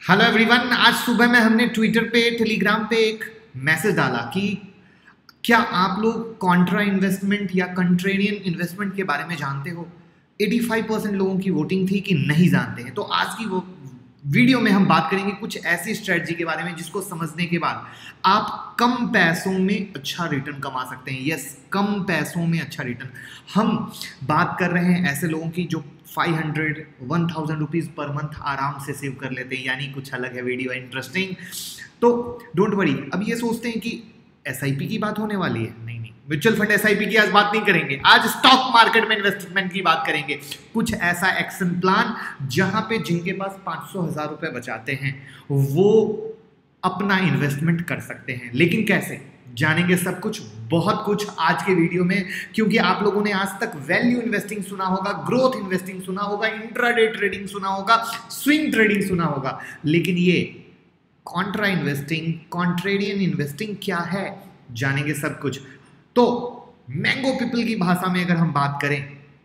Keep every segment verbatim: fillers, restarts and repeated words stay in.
Hello everyone. आज सुबह में हमने ट्विटर पे टेलीग्राम पे एक मैसेज डाला कि क्या आप लोग कॉन्ट्रा इन्वेस्टमेंट या कंट्रेरियन इन्वेस्टमेंट के बारे में जानते हो। पचासी परसेंट लोगों की वोटिंग थी कि नहीं जानते हैं। तो आज की वो वीडियो में हम बात करेंगे कुछ ऐसी स्ट्रेटजी के बारे में जिसको समझने के बाद आप कम पैसों में अच्छा रिटर्न कमा सकते हैं। यस, कम पैसों में अच्छा रिटर्न। हम बात कर रहे हैं ऐसे लोगों की जो five hundred one thousand rupees पर मंथ आराम से सेव कर लेते हैं, यानी कुछ अलग है। वीडियो इंटरेस्टिंग, तो डोंट वरी। अब ये सोचते हैं कि एस आई पी की बात होने वाली है। नहीं नहीं, mutual fund S I P की आज बात नहीं करेंगे। आज स्टॉक मार्केट में इन्वेस्टमेंट की बात करेंगे। कुछ ऐसा एक्शन प्लान जहां पे जिनके पास पाँच सौ हजार रुपए बचाते हैं वो अपना इन्वेस्टमेंट कर सकते हैं। लेकिन कैसे, जानेंगे सब कुछ, बहुत कुछ आज के वीडियो में। क्योंकि आप लोगों ने आज तक वैल्यू इन्वेस्टिंग सुना होगा, ग्रोथ इन्वेस्टिंग सुना होगा, इंट्राडे ट्रेडिंग सुना होगा, स्विंग ट्रेडिंग सुना होगा, लेकिन ये कॉन्ट्रा इन्वेस्टिंग, कॉन्ट्रेरियन इन्वेस्टिंग क्या है, जानेंगे सब कुछ। तो मैंगो पीपल की भाषा में अगर हम बात करें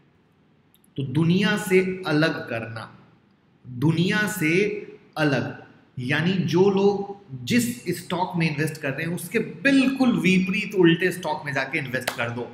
तो दुनिया से अलग करना, दुनिया से अलग, यानी जो लोग जिस स्टॉक में इन्वेस्ट कर रहे हैं उसके बिल्कुल विपरीत उल्टे स्टॉक में जाके इन्वेस्ट कर दो,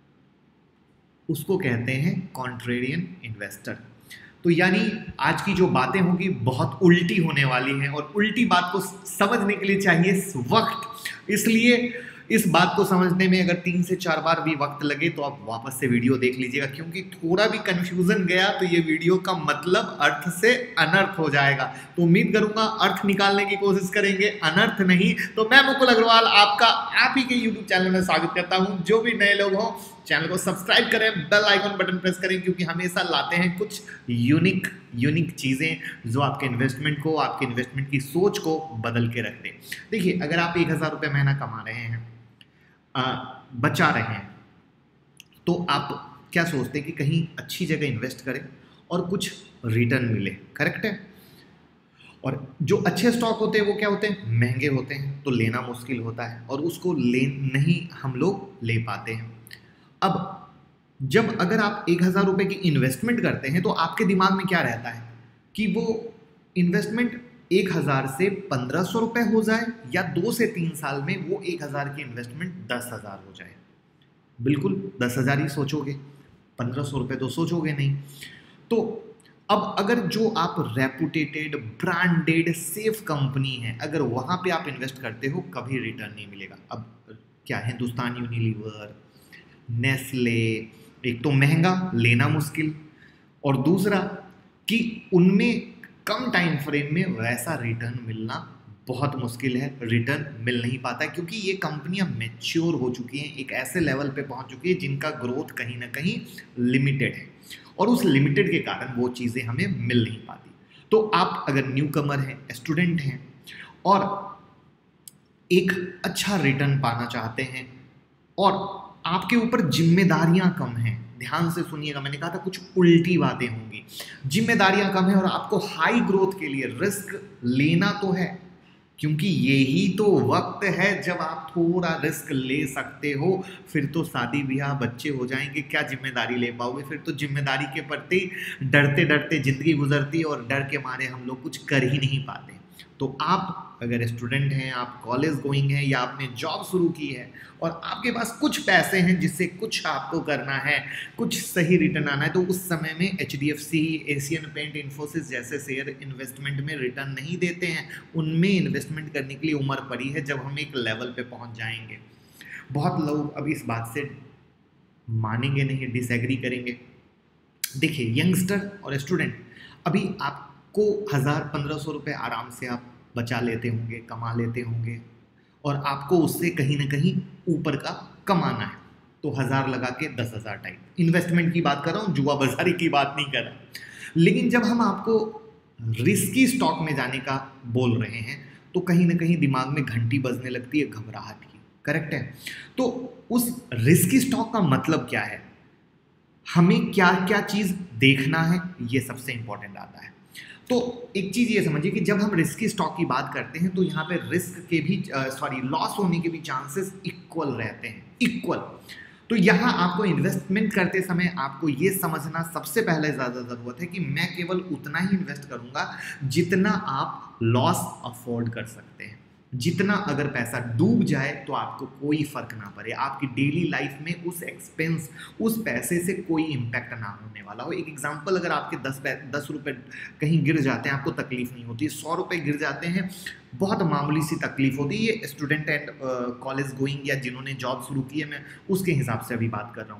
उसको कहते हैं कॉन्ट्रेरियन इन्वेस्टर। तो यानी आज की जो बातें होंगी बहुत उल्टी होने वाली हैं, और उल्टी बात को समझने के लिए चाहिए वक्त। इसलिए इस बात को समझने में अगर तीन से चार बार भी वक्त लगे तो आप वापस से वीडियो देख लीजिएगा, क्योंकि थोड़ा भी कंफ्यूजन गया तो ये वीडियो का मतलब अर्थ से अनर्थ हो जाएगा। तो उम्मीद करूंगा अर्थ निकालने की कोशिश करेंगे, अनर्थ नहीं। तो मैं मुकुल अग्रवाल आपका आप ही के यूट्यूब चैनल में स्वागत करता हूं। जो भी नए लोग हों चैनल को सब्सक्राइब करें, बेल आइकन बटन प्रेस करें, क्योंकि हमेशा लाते हैं कुछ यूनिक यूनिक चीज़ें जो आपके इन्वेस्टमेंट को, आपके इन्वेस्टमेंट की सोच को बदल के रख दें। देखिए, अगर आप एक हज़ार रुपये महीना कमा रहे हैं, आ, बचा रहे हैं, तो आप क्या सोचते हैं कि कहीं अच्छी जगह इन्वेस्ट करें और कुछ रिटर्न मिले, करेक्ट है। और जो अच्छे स्टॉक होते हैं वो क्या होते हैं, महंगे होते हैं, तो लेना मुश्किल होता है और उसको ले नहीं हम लोग ले पाते हैं। अब जब अगर आप एक हज़ार रुपये की इन्वेस्टमेंट करते हैं तो आपके दिमाग में क्या रहता है कि वो इन्वेस्टमेंट एक हज़ार से पंद्रह सौ रुपये हो जाए, या दो से तीन साल में वो एक हज़ार की इन्वेस्टमेंट दस हज़ार हो जाए। बिल्कुल दस हज़ार ही सोचोगे, पंद्रह सौ रुपये तो सोचोगे नहीं। तो अब अगर जो आप रेपुटेटेड, ब्रांडेड, सेफ कंपनी है, अगर वहाँ पे आप इन्वेस्ट करते हो कभी रिटर्न नहीं मिलेगा। अब क्या, हिंदुस्तान यूनिलीवर, नेस्ले, एक तो महंगा, लेना मुश्किल, और दूसरा कि उनमें कम टाइम फ्रेम में वैसा रिटर्न मिलना बहुत मुश्किल है, रिटर्न मिल नहीं पाता है, क्योंकि ये कंपनियां मैच्योर हो चुकी हैं, एक ऐसे लेवल पे पहुंच चुकी है जिनका ग्रोथ कहीं ना कहीं लिमिटेड है, और उस लिमिटेड के कारण वो चीज़ें हमें मिल नहीं पाती। तो आप अगर न्यू कमर हैं, स्टूडेंट हैं, और एक अच्छा रिटर्न पाना चाहते हैं, और आपके ऊपर जिम्मेदारियां कम हैं, ध्यान से सुनिएगा, मैंने कहा था कुछ उल्टी बातें होंगी। जिम्मेदारियां कम है और आपको हाई ग्रोथ के लिए रिस्क लेना तो है, क्योंकि यही तो वक्त है जब आप थोड़ा रिस्क ले सकते हो। फिर तो शादी ब्याह, बच्चे हो जाएंगे, क्या जिम्मेदारी ले पाओगे। फिर तो जिम्मेदारी के प्रति डरते डरते जिंदगी गुजरती है, और डर के मारे हम लोग कुछ कर ही नहीं पाते। तो आप अगर स्टूडेंट हैं, आप कॉलेज गोइंग हैं, या आपने जॉब शुरू की है और आपके पास कुछ पैसे हैं जिससे कुछ आपको करना है, कुछ सही रिटर्न आना है, तो उस समय में H D F C, Asian paint, Infosys share शेयर इन्वेस्टमेंट में रिटर्न नहीं देते हैं। उनमें इन्वेस्टमेंट करने के लिए उम्र पड़ी है जब हम एक लेवल पे पहुंच जाएंगे। बहुत लोग अब इस बात से मानेंगे नहीं, डिसएग्री करेंगे। देखिए, यंगस्टर और स्टूडेंट, अभी आपको हज़ार पंद्रह सौ रुपये आराम से आप बचा लेते होंगे, कमा लेते होंगे, और आपको उससे कहीं ना कहीं ऊपर का कमाना है, तो हज़ार लगा के दस हज़ार टाइप इन्वेस्टमेंट की बात कर रहा हूँ, जुआ बाजारी की बात नहीं कर रहा। लेकिन जब हम आपको रिस्की स्टॉक में जाने का बोल रहे हैं तो कहीं ना कहीं दिमाग में घंटी बजने लगती है घबराहट की, करेक्ट है। तो उस रिस्की स्टॉक का मतलब क्या है, हमें क्या क्या चीज़ देखना है, ये सबसे इंपॉर्टेंट आता है। तो एक चीज़ ये समझिए कि जब हम रिस्की स्टॉक की बात करते हैं तो यहाँ पे रिस्क के भी, सॉरी लॉस होने के भी चांसेस इक्वल रहते हैं, इक्वल। तो यहाँ आपको इन्वेस्टमेंट करते समय आपको ये समझना सबसे पहले ज़्यादा ज़रूरत है कि मैं केवल उतना ही इन्वेस्ट करूँगा जितना आप आप लॉस अफोर्ड कर सकते हैं। जितना अगर पैसा डूब जाए तो आपको कोई फर्क ना पड़े, आपकी डेली लाइफ में उस एक्सपेंस उस पैसे से कोई इम्पैक्ट ना होने वाला हो। एक एग्जांपल, अगर आपके दस दस रुपए कहीं गिर जाते हैं आपको तकलीफ नहीं होती, सौ रुपए गिर जाते हैं बहुत मामूली सी तकलीफ होती है। ये स्टूडेंट एंड कॉलेज गोइंग या जिन्होंने जॉब शुरू की है, मैं उसके हिसाब से अभी बात कर रहा हूँ।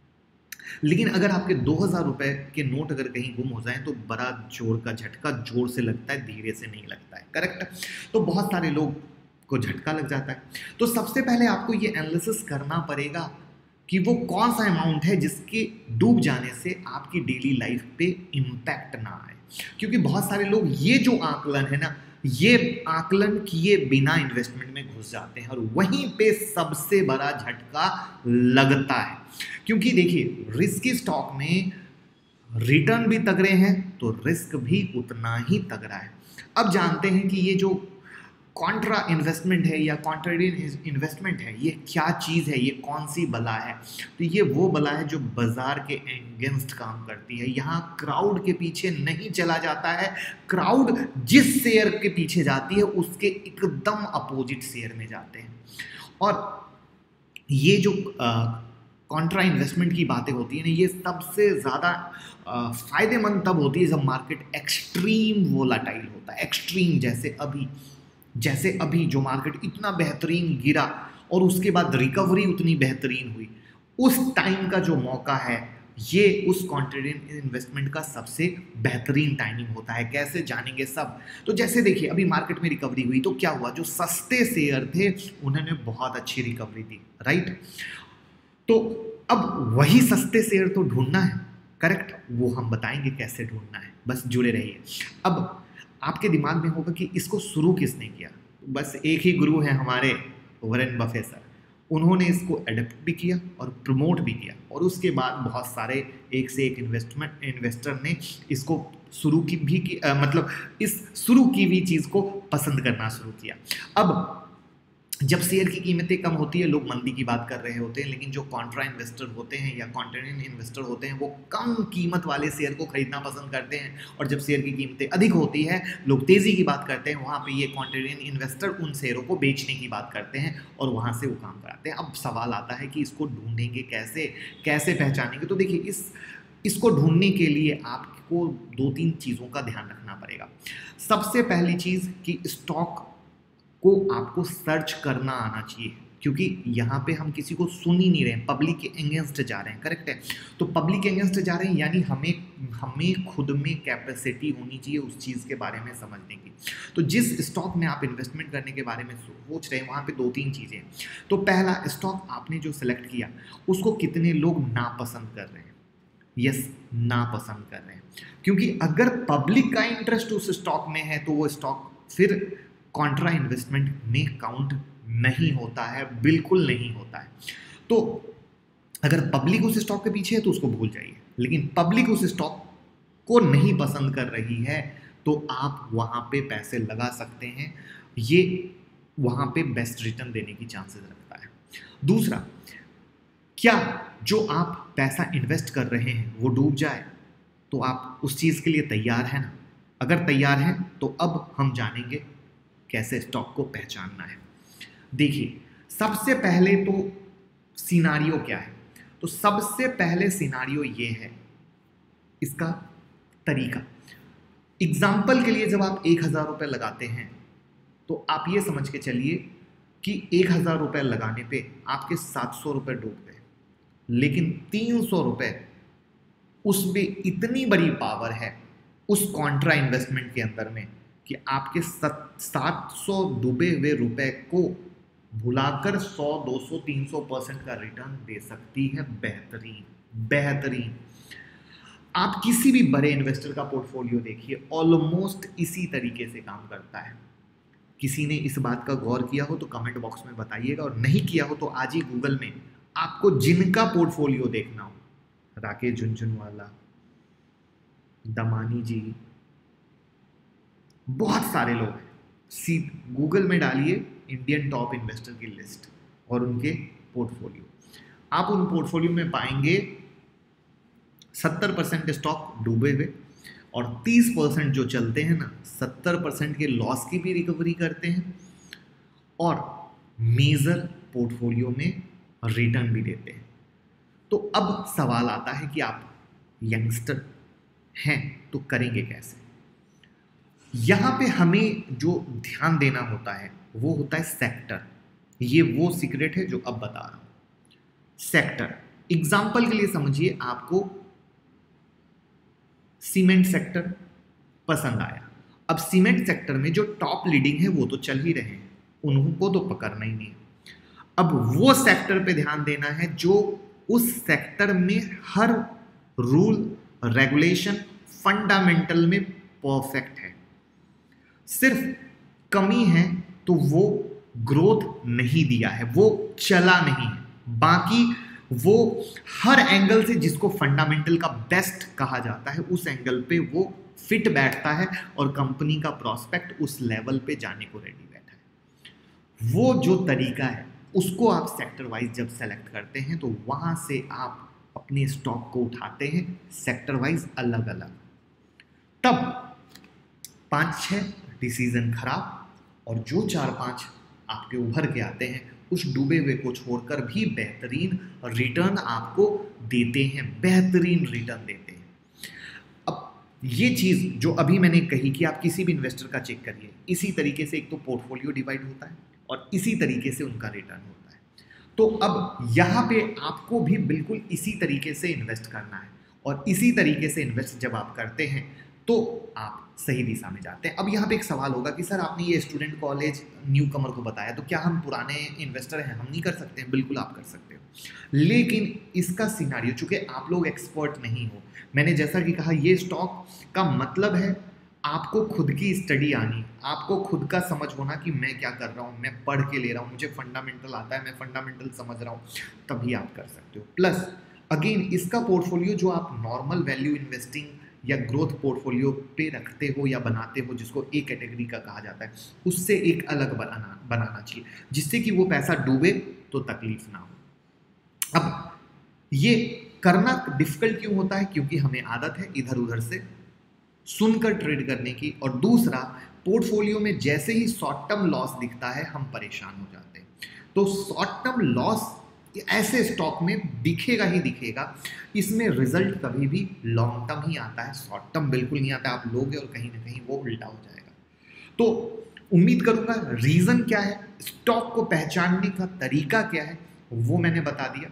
लेकिन अगर आपके दो हज़ार रुपए के नोट अगर कहीं गुम हो जाएं तो बड़ा जोर का झटका जोर से लगता है, धीरे से नहीं लगता है, करेक्ट। तो बहुत सारे लोग को झटका लग जाता है। तो सबसे पहले आपको ये एनालिसिस करना पड़ेगा कि वो कौन सा अमाउंट है जिसके डूब जाने से आपकी डेली लाइफ पे इम्पैक्ट ना आए। क्योंकि बहुत सारे लोग ये जो आकलन है ना, ये आकलन किए बिना इन्वेस्टमेंट में घुस जाते हैं और वहीं पे सबसे बड़ा झटका लगता है। क्योंकि देखिए, रिस्की स्टॉक में रिटर्न भी तगड़े हैं तो रिस्क भी उतना ही तगड़ा है। अब जानते हैं कि ये जो कॉन्ट्रा इन्वेस्टमेंट है या कॉन्ट्रेरियन इन्वेस्टमेंट है, ये क्या चीज़ है, ये कौन सी बला है। तो ये वो बला है जो बाजार के अगेंस्ट काम करती है। यहाँ क्राउड के पीछे नहीं चला जाता है, क्राउड जिस शेयर के पीछे जाती है उसके एकदम अपोजिट शेयर में जाते हैं। और ये जो कॉन्ट्रा इन्वेस्टमेंट की बातें होती है ना, ये सबसे ज़्यादा फायदेमंद तब होती है जब मार्केट एक्सट्रीम वोलाटाइल होता है। एक्सट्रीम जैसे अभी जैसे अभी जो मार्केट इतना बेहतरीन गिरा और उसके बाद रिकवरी उतनी बेहतरीन हुई, उस टाइम का जो मौका है ये उस कॉन्ट्रेरियन इन्वेस्टमेंट का सबसे बेहतरीन टाइमिंग होता है। कैसे जानेंगे सब? तो जैसे देखिए, अभी मार्केट में रिकवरी हुई तो क्या हुआ, जो सस्ते शेयर थे उन्होंने बहुत अच्छी रिकवरी दी, राइट। तो अब वही सस्ते शेयर तो ढूंढना है, करेक्ट, वो हम बताएंगे कैसे ढूंढना है, बस जुड़े रहिए। अब आपके दिमाग में होगा कि इसको शुरू किसने किया। बस एक ही गुरु है हमारे, वॉरेन बफेट सर। उन्होंने इसको एडप्ट भी किया और प्रमोट भी किया और उसके बाद बहुत सारे एक से एक इन्वेस्टमेंट इन्वेस्टर ने इसको शुरू की भी की, आ, मतलब इस शुरू की हुई चीज़ को पसंद करना शुरू किया। अब जब शेयर की कीमतें कम होती है, लोग मंदी की बात कर रहे होते हैं, लेकिन जो कॉन्ट्रा इन्वेस्टर होते हैं या कॉन्ट्रेरियन इन्वेस्टर होते हैं वो कम कीमत वाले शेयर को खरीदना पसंद करते हैं। और जब शेयर की कीमतें अधिक होती है, लोग तेज़ी की बात करते हैं, वहाँ पे ये कॉन्ट्रेरियन इन्वेस्टर उन शेयरों को बेचने की बात करते हैं और वहाँ से वो काम कराते हैं। अब सवाल आता है कि इसको ढूंढेंगे कैसे, कैसे पहचानेंगे। तो देखिए, इस इसको ढूंढने के लिए आपको दो तीन चीज़ों का ध्यान रखना पड़ेगा। सबसे पहली चीज़ कि स्टॉक को आपको सर्च करना आना चाहिए, क्योंकि यहाँ पे हम किसी को सुन ही नहीं रहे हैं, पब्लिक के अगेंस्ट जा रहे हैं, करेक्ट है। तो पब्लिक के अगेंस्ट जा रहे हैं यानी हमें हमें खुद में कैपेसिटी होनी चाहिए उस चीज़ के बारे में समझने की। तो जिस स्टॉक में आप इन्वेस्टमेंट करने के बारे में सोच रहे हैं वहाँ पे दो तीन चीज़ें हैं। तो पहला, स्टॉक आपने जो सिलेक्ट किया उसको कितने लोग नापसंद कर रहे हैं। यस, नापसंद कर रहे हैं, क्योंकि अगर पब्लिक का इंटरेस्ट उस स्टॉक में है तो वो स्टॉक फिर कॉन्ट्रा इन्वेस्टमेंट में काउंट नहीं होता है, बिल्कुल नहीं होता है। तो अगर पब्लिक उस स्टॉक के पीछे है तो उसको भूल जाइए, लेकिन पब्लिक उस स्टॉक को नहीं पसंद कर रही है तो आप वहाँ पे पैसे लगा सकते हैं, ये वहाँ पे बेस्ट रिटर्न देने की चांसेस रखता है। दूसरा, क्या जो आप पैसा इन्वेस्ट कर रहे हैं वो डूब जाए तो आप उस चीज़ के लिए तैयार हैं ना? अगर तैयार हैं तो अब हम जानेंगे कैसे स्टॉक को पहचानना है। देखिए, सबसे पहले तो सिनारियो क्या है। तो सबसे पहले सिनारियो ये है, इसका तरीका। एग्जाम्पल के लिए जब आप एक हज़ार रुपये लगाते हैं तो आप ये समझ के चलिए कि एक हज़ार रुपये लगाने पे आपके सात सौ रुपये डूब गए, लेकिन तीन सौ रुपये उसमें इतनी बड़ी पावर है उस कॉन्ट्रा इन्वेस्टमेंट के अंदर में कि आपके सात सौ डूबे हुए रुपए को भुलाकर सौ, दो सौ, तीन सौ परसेंट का रिटर्न दे सकती है। बेहतरीन बेहतरीन। आप किसी भी बड़े इन्वेस्टर का पोर्टफोलियो देखिए, ऑलमोस्ट इसी तरीके से काम करता है। किसी ने इस बात का गौर किया हो तो कमेंट बॉक्स में बताइएगा, और नहीं किया हो तो आज ही गूगल में आपको जिनका पोर्टफोलियो देखना हो, राकेश झुनझुनवाला, दमानी जी, बहुत सारे लोग हैं, सी गूगल में डालिए इंडियन टॉप इन्वेस्टर की लिस्ट और उनके पोर्टफोलियो। आप उन पोर्टफोलियो में पाएंगे सत्तर परसेंट स्टॉक डूबे हुए, और तीस परसेंट जो चलते हैं ना, सत्तर परसेंट के लॉस की भी रिकवरी करते हैं और मेजर पोर्टफोलियो में रिटर्न भी देते हैं। तो अब सवाल आता है कि आप यंगस्टर हैं तो करेंगे कैसे। यहां पे हमें जो ध्यान देना होता है वो होता है सेक्टर। ये वो सीक्रेट है जो अब बता रहा हूं। सेक्टर एग्जाम्पल के लिए समझिए, आपको सीमेंट सेक्टर पसंद आया। अब सीमेंट सेक्टर में जो टॉप लीडिंग है वो तो चल ही रहे हैं, उनको तो पकड़ना ही नहीं। अब वो सेक्टर पे ध्यान देना है जो उस सेक्टर में हर रूल रेगुलेशन फंडामेंटल में परफेक्ट है। सिर्फ कमी है तो वो ग्रोथ नहीं दिया है, वो चला नहीं है, बाकी वो हर एंगल से जिसको फंडामेंटल का बेस्ट कहा जाता है उस एंगल पे वो फिट बैठता है और कंपनी का प्रॉस्पेक्ट उस लेवल पे जाने को रेडी बैठा है। वो जो तरीका है उसको आप सेक्टर वाइज जब सेलेक्ट करते हैं तो वहां से आप अपने स्टॉक को उठाते हैं सेक्टर वाइज अलग अलग। तब पांच छह डिसीजन खराब और जो चार पांच आपके उभर के आते हैं उस डूबे हुए को छोड़कर भी बेहतरीन रिटर्न आपको देते हैं, बेहतरीन रिटर्न देते हैं। अब ये चीज़ जो अभी मैंने कही कि आप किसी भी इन्वेस्टर का चेक करिए, इसी तरीके से एक तो पोर्टफोलियो डिवाइड होता है और इसी तरीके से उनका रिटर्न होता है। तो अब यहाँ पे आपको भी बिल्कुल इसी तरीके से इन्वेस्ट करना है और इसी तरीके से इन्वेस्ट जब आप करते हैं तो आप सही दिशा में जाते हैं। अब यहाँ पे एक सवाल होगा कि सर आपने ये स्टूडेंट कॉलेज न्यू कमर को बताया, तो क्या हम पुराने इन्वेस्टर हैं, हम नहीं कर सकते हैं? बिल्कुल आप कर सकते हो, लेकिन इसका सिनारियो चूंकि आप लोग एक्सपर्ट नहीं हो, मैंने जैसा कि कहा ये स्टॉक का मतलब है आपको खुद की स्टडी आनी, आपको खुद का समझ होना कि मैं क्या कर रहा हूँ, मैं पढ़ के ले रहा हूँ, मुझे फंडामेंटल आता है, मैं फंडामेंटल समझ रहा हूँ, तभी आप कर सकते हो। प्लस अगेन इसका पोर्टफोलियो जो आप नॉर्मल वैल्यू इन्वेस्टिंग या ग्रोथ पोर्टफोलियो पे रखते हो या बनाते हो, जिसको एक कैटेगरी का कहा जाता है, उससे एक अलग बनाना बनाना चाहिए जिससे कि वो पैसा डूबे तो तकलीफ ना हो। अब ये करना डिफिकल्ट क्यों होता है? क्योंकि हमें आदत है इधर उधर से सुनकर ट्रेड करने की, और दूसरा पोर्टफोलियो में जैसे ही शॉर्ट टर्म लॉस दिखता है हम परेशान हो जाते हैं। तो शॉर्ट टर्म लॉस ऐसे स्टॉक में दिखेगा ही दिखेगा, इसमें रिजल्ट कभी भी लॉन्ग टर्म ही आता है, शॉर्ट टर्म बिल्कुल नहीं आता। आप लोगे और कहीं ना कहीं वो उल्टा हो जाएगा। तो उम्मीद करूंगा रीजन क्या है, स्टॉक को पहचानने का तरीका क्या है, वो मैंने बता दिया।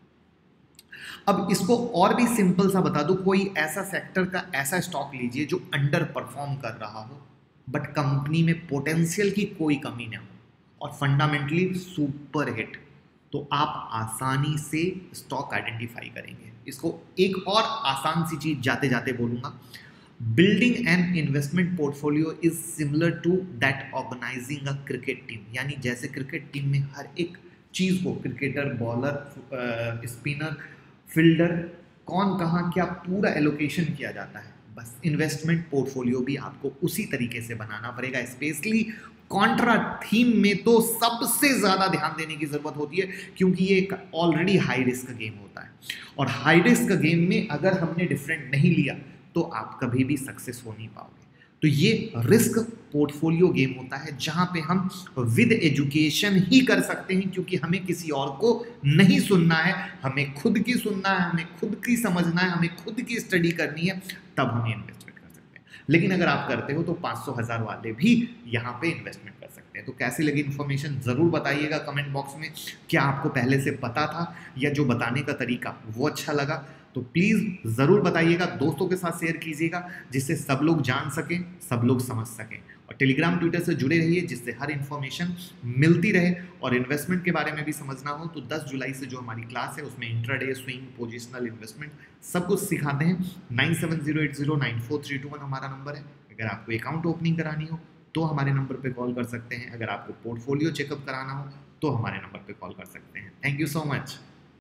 अब इसको और भी सिंपल सा बता दूं, कोई ऐसा सेक्टर का ऐसा स्टॉक लीजिए जो अंडर परफॉर्म कर रहा हो बट कंपनी में पोटेंशियल की कोई कमी ना हो और फंडामेंटली सुपर हिट, तो आप आसानी से स्टॉक आइडेंटिफाई करेंगे। इसको एक और आसान सी चीज जाते जाते बोलूंगा, building an investment portfolio is similar to that organising a cricket team. यानी जैसे क्रिकेट टीम में हर एक चीज को, क्रिकेटर, बॉलर, स्पिनर, फील्डर, कौन कहाँ क्या पूरा एलोकेशन किया जाता है, बस इन्वेस्टमेंट पोर्टफोलियो भी आपको उसी तरीके से बनाना पड़ेगा। स्पेशली कॉन्ट्रा थीम में तो सबसे ज़्यादा ध्यान देने की ज़रूरत होती है, क्योंकि ये एक ऑलरेडी हाई रिस्क गेम होता है और हाई रिस्क गेम में अगर हमने डिफरेंट नहीं लिया तो आप कभी भी सक्सेस हो नहीं पाओगे। तो ये रिस्क पोर्टफोलियो गेम होता है जहां पे हम विद एजुकेशन ही कर सकते हैं, क्योंकि हमें किसी और को नहीं सुनना है, हमें खुद की सुनना है, हमें खुद की समझना है, हमें खुद की स्टडी करनी है, तब हम इन्वेस्टमेंट कर सकते हैं। लेकिन अगर आप करते हो तो पाँच सौ हज़ार वाले भी यहाँ पे इन्वेस्टमेंट कर सकते हैं। तो कैसी लगी इन्फॉर्मेशन ज़रूर बताइएगा कमेंट बॉक्स में। क्या आपको पहले से पता था या जो बताने का तरीका वो अच्छा लगा? तो प्लीज़ ज़रूर बताइएगा, दोस्तों के साथ शेयर कीजिएगा जिससे सब लोग जान सकें, सब लोग समझ सकें। और टेलीग्राम ट्विटर से जुड़े रहिए जिससे हर इन्फॉर्मेशन मिलती रहे। और इन्वेस्टमेंट के बारे में भी समझना हो तो दस जुलाई से जो हमारी क्लास है उसमें इंट्राडे, स्विंग, पोजिशनल इन्वेस्टमेंट सब कुछ सिखाते हैं। Nine seven zero eight zero nine four three two one हमारा नंबर है। अगर आपको अकाउंट ओपनिंग करानी हो तो हमारे नंबर पर कॉल कर सकते हैं। अगर आपको पोर्टफोलियो चेकअप कराना हो तो हमारे नंबर पर कॉल कर सकते हैं। Thank you so much.